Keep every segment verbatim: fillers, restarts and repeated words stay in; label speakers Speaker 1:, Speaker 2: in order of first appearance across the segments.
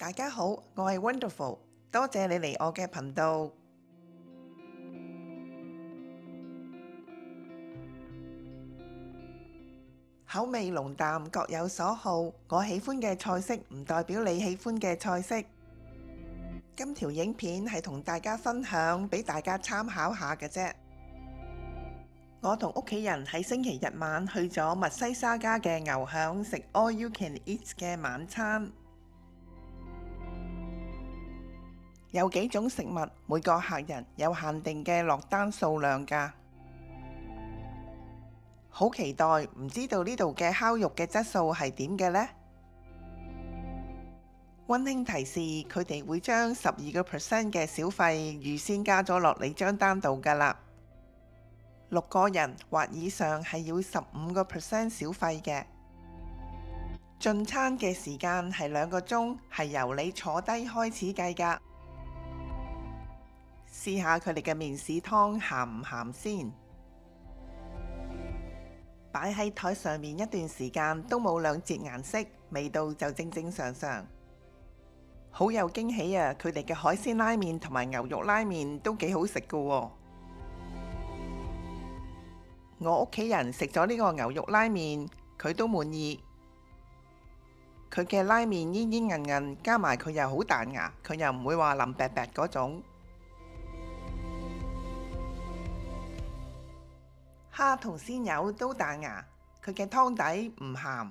Speaker 1: 大家好，我係 Wonderful， 多謝你嚟我嘅頻道。口味濃淡各有所好，我喜歡嘅菜式唔代表你喜歡嘅菜式。今條影片係同大家分享，俾大家參考下嘅啫。我同屋企人喺星期日晚去咗密西沙加嘅牛巷食 All You Can Eat 嘅晚餐。有幾種食物，每個客人有限定嘅落單數量㗎。好期待，唔知道呢度嘅烤肉嘅質素係點嘅呢？溫馨提示，佢哋會將十二個 percent 嘅小費預先加咗落你張單度㗎啦。六個人或以上係要十五個 percent 小費嘅。進餐嘅時間係兩個鐘，係由你坐低開始計㗎。試下佢哋嘅麵豉湯鹹唔鹹先。擺喺台上面一段時間都冇兩截顏色，味道就正正常常。好有驚喜啊！佢哋嘅海鮮拉麵同埋牛肉拉麵都幾好食㗎喎。我屋企人食咗呢個牛肉拉麵，佢都滿意。佢嘅拉麵煙煙韌韌，加埋佢又好彈牙，佢又唔會話腍白白嗰種。蝦同鮮魷都彈牙，佢嘅湯底唔鹹。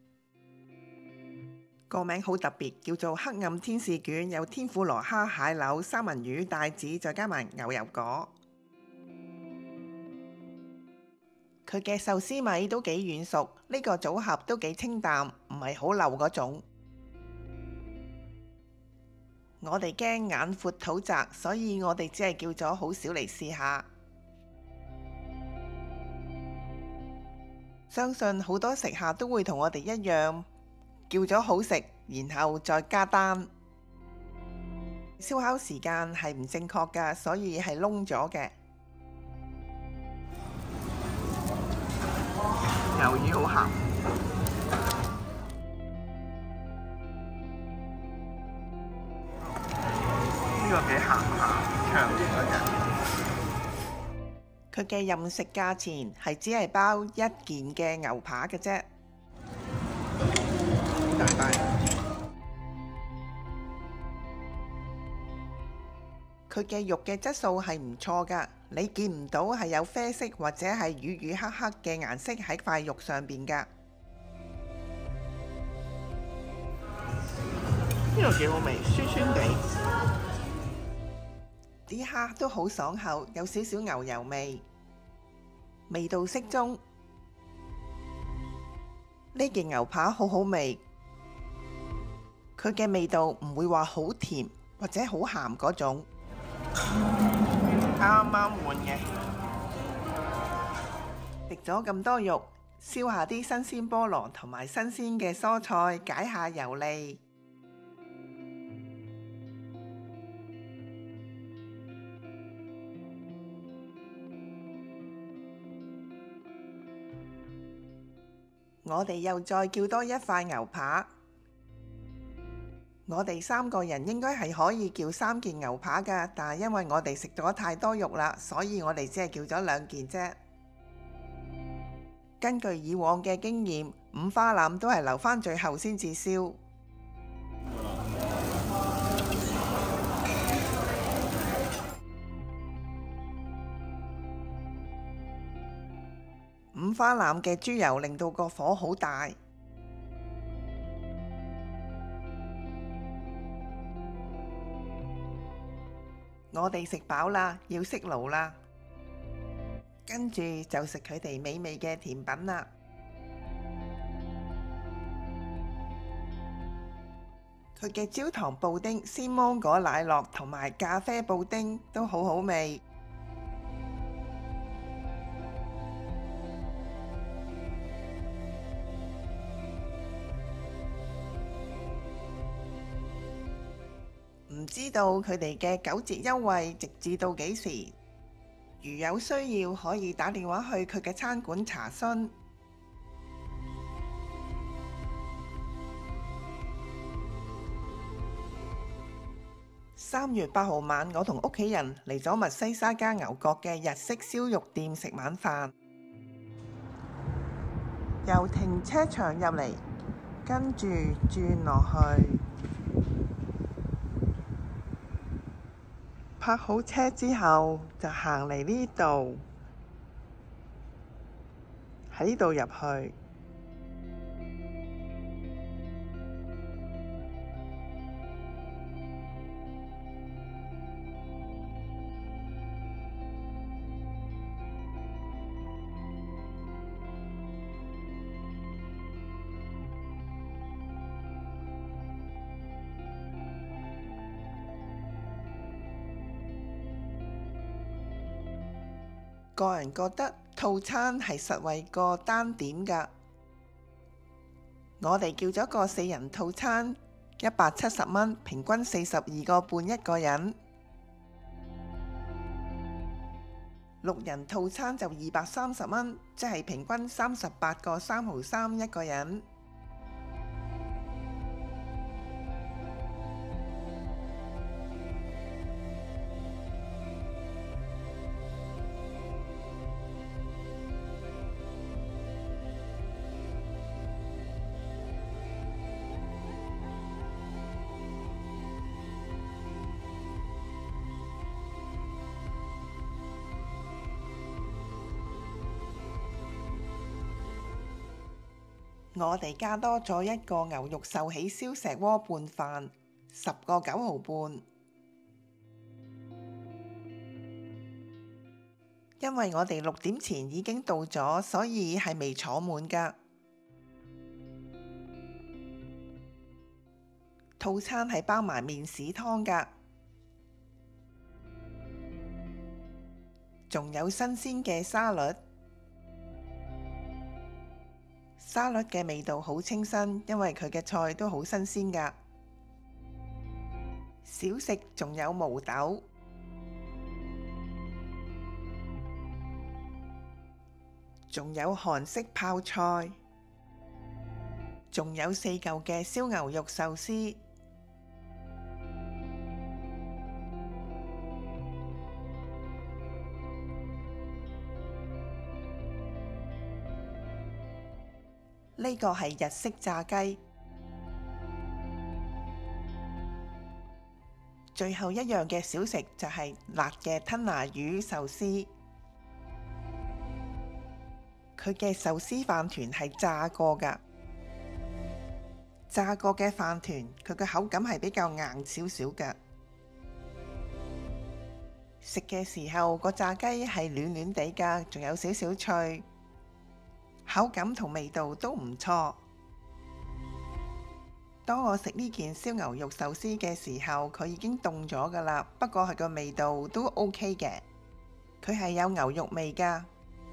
Speaker 1: 個名好特別，叫做黑暗天使卷，有天婦羅蝦、蟹柳、三文魚、帶子，再加埋牛油果。佢嘅壽司米都幾軟熟，呢個組合都幾清淡，唔係好流嗰種。我哋驚眼闊肚窄，所以我哋只係叫咗好少嚟試下。相信好多食客都會同我哋一樣，叫咗好食，然後再加單。燒烤時間係唔正確㗎，所以係燶咗嘅。魷魚好鹹，呢個幾鹹下，長啲嗰隻。佢嘅任食價錢係只係包一件嘅牛扒嘅啫。大大。佢嘅肉嘅質素係唔錯㗎，你見唔到係有啡色或者係乳乳黑黑嘅顏色喺塊肉上邊㗎。呢個幾好味，酸酸地。啲蝦都好爽口，有少少牛油味，味道適中。呢件牛扒好好味，佢嘅味道唔會話好甜或者好鹹嗰種，啱啱換嘅。食咗咁多肉，燒下啲新鮮菠蘿同埋新鮮嘅蔬菜，解下油膩。我哋又再叫多一塊牛扒。我哋三個人應該係可以叫三件牛扒㗎，但係因為我哋食咗太多肉啦，所以我哋只係叫咗兩件啫。根據以往嘅經驗，五花腩都係留返最後先至燒。五花腩嘅豬油令到個火好大。我哋食飽啦，要熄爐啦，跟住就食佢哋美味嘅甜品啦。佢嘅焦糖布丁、鮮芒果奶酪同埋咖啡布丁都好好味。唔知道佢哋嘅九折優惠直至到幾時？如有需要，可以打電話去佢嘅餐館查詢。 三月八號晚，我同屋企人嚟咗密西沙加牛角嘅日式燒肉店食晚飯。由停車場入嚟，跟住轉落去，泊好車之後就行嚟呢度，喺呢度入去。個人覺得套餐係實惠過單點㗎。我哋叫咗個四人套餐，一百七十蚊，平均四十二個半一個人。六人套餐就二百三十蚊，即係平均三十八個三毫三一個人。我哋加多咗一個牛肉壽喜燒石鍋拌飯，十個九毫半。因為我哋六點前已經到咗，所以係未坐滿㗎。套餐係包埋麵豉湯㗎，仲有新鮮嘅沙律。沙律嘅味道好清新，因為佢嘅菜都好新鮮㗎。小食仲有毛豆，仲有韓式泡菜，仲有四嚿嘅燒牛肉壽司。呢個係日式炸雞。最後一樣嘅小食就係辣嘅吞拿魚壽司。佢嘅壽司飯團係炸過㗎，炸過嘅飯團佢嘅口感係比較硬少少㗎。食嘅時候個炸雞係暖暖地㗎，仲有少少脆。口感同味道都唔錯。當我食呢件燒牛肉壽司嘅時候，佢已經凍咗㗎啦，不過佢個味道都 OK 嘅。佢係有牛肉味㗎。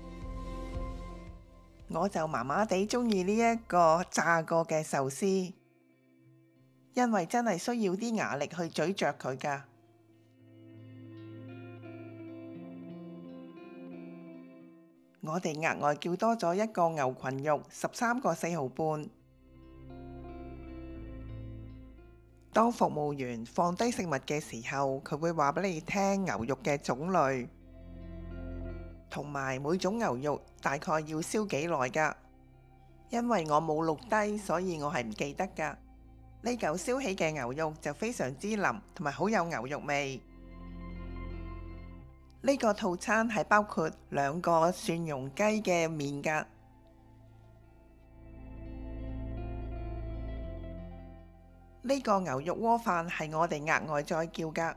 Speaker 1: 我就麻麻地鍾意呢一個炸過嘅壽司，因為真係需要啲牙力去咀嚼佢㗎。我哋額外叫多咗一個牛群肉，十三個四毫半。當服務員放低食物嘅時候，佢會話俾你聽牛肉嘅種類，同埋每種牛肉大概要燒幾耐㗎。因為我冇錄低，所以我係唔記得㗎。呢嚿燒起嘅牛肉就非常之腍，同埋好有牛肉味。呢個套餐係包括兩個蒜蓉雞嘅麵㗎。呢個牛肉鍋飯係我哋額外再叫㗎。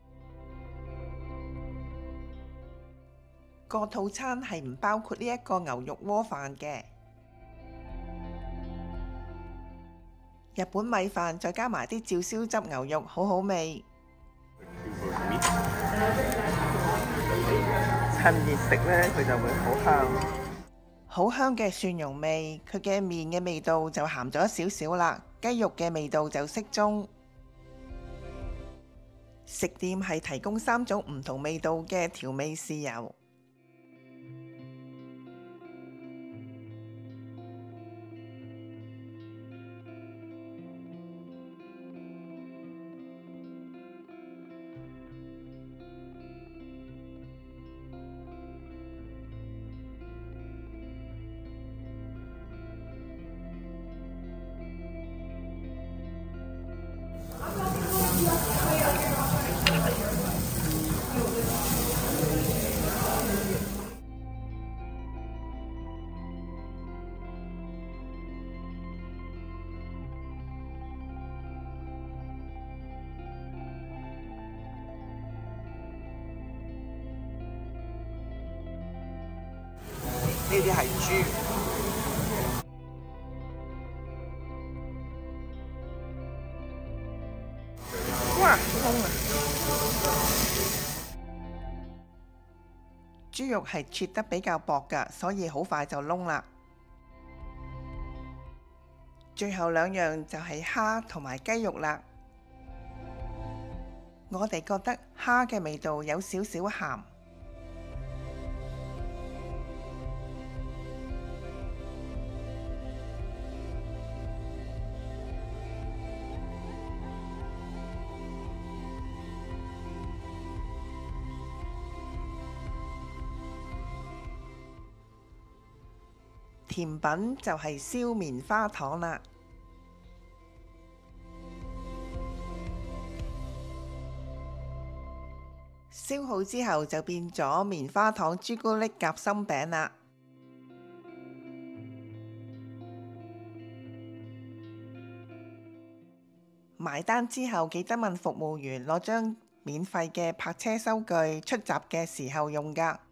Speaker 1: 個套餐係唔包括呢一個牛肉鍋飯嘅。日本米飯再加埋啲照燒汁牛肉，好好味。趁熱食呢，佢就會好香，好香嘅蒜蓉味。佢嘅麵嘅味道就鹹咗少少啦，雞肉嘅味道就適中。食店係提供三種唔同味道嘅調味豉油。 啲係豬。哇，燶啊！豬肉係切得比較薄㗎，所以好快就燶啦。最後兩樣就係蝦同埋雞肉啦。我哋覺得蝦嘅味道有少少鹹，甜品就係燒棉花糖啦。燒好之後就變咗棉花糖朱古力夾心餅啦。埋單之後記得問服務員攞張免費嘅泊車收據，出閘嘅時候用㗎。